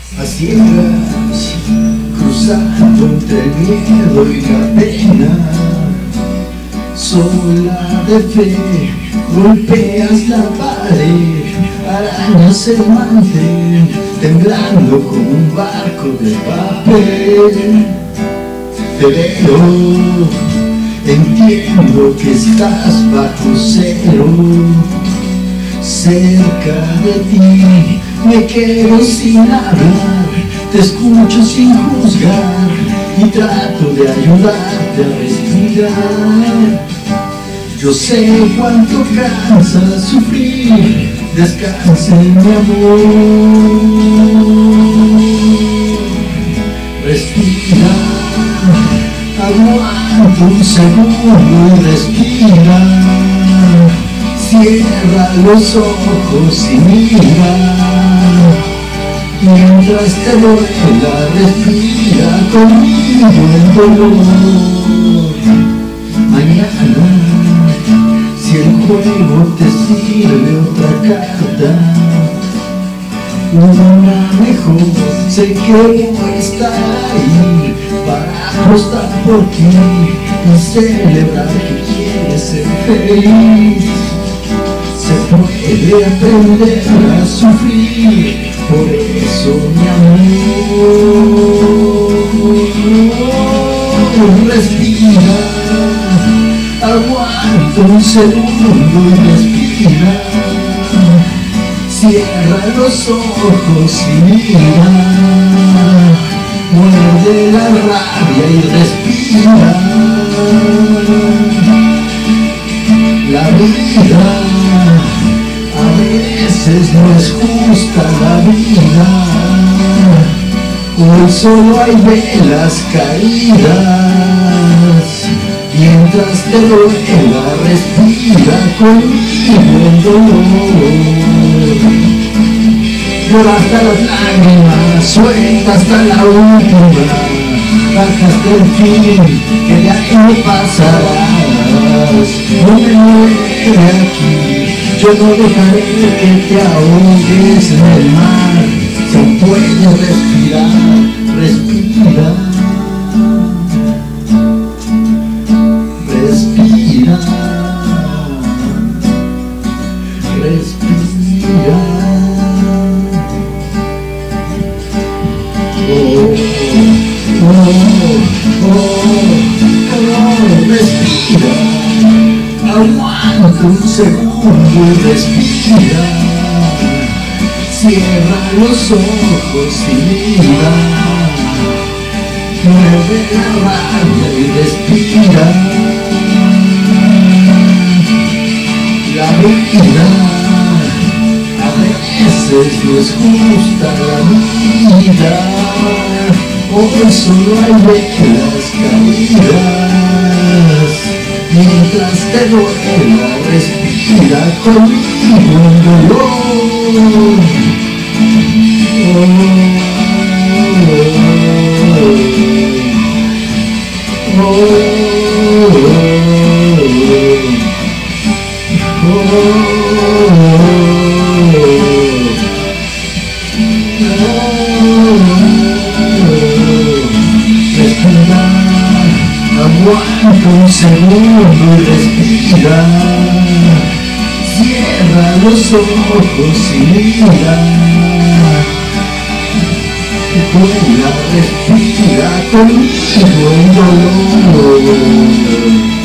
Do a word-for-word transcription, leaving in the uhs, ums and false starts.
a ciegas, cruzando entre el miedo y la pena. Sola de fe, golpeas la pared, arañas el mantel, temblando como un barco de papel. Te veo, entiendo que estás bajo cero. Cerca de ti me quedo sin hablar, te escucho sin juzgar y trato de ayudarte a respirar. Yo sé cuánto cansa sufrir, descansa en mi amor. Respira, aguanta un segundo y respira. Cierra los ojos y mira, mientras te duela, respira conmigo el dolor. Mañana, si el juego te sirve otra carta, una mejor, sé que voy a estar ahí para apostar por ti y celebrar que quieres ser feliz. Se puede aprender a sufrir, por eso mi amor. Respira, aguanta un segundo y respira. Cierra los ojos y mira, muerde la rabia y respira. La vida a veces no es justa, la vida. Hoy solo hay velas caídas. Mientras te duela, respira conmigo el dolor. Llora hasta las lágrimas, suelta hasta la última. Baja hasta el fin, que de ahí no pasarás. No me muere aquí, yo no dejaré que te ahogues en el mar. Si puedes respirar, respira. Respira, respira. Oh, oh, oh, oh, respira. Aguanta un segundo y respira. Cierra los ojos y mira. Mueve la rabia y respira. La vida a veces no es justa, la vida. Hoy solo hay velas caídas. Mientras te duela, respira conmigo el dolor. Oh, oh, respira, aguanta un segundo y respira. Cierra los ojos y mira. Vuela, respira conmigo el dolor.